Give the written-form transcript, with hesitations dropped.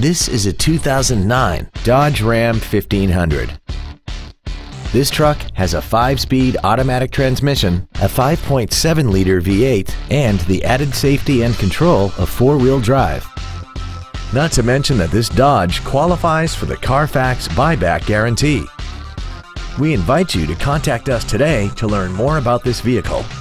This is a 2009 Dodge Ram 1500. This truck has a 5-speed automatic transmission, a 5.7-liter V8, and the added safety and control of 4-wheel drive. Not to mention that this Dodge qualifies for the Carfax buyback guarantee. We invite you to contact us today to learn more about this vehicle.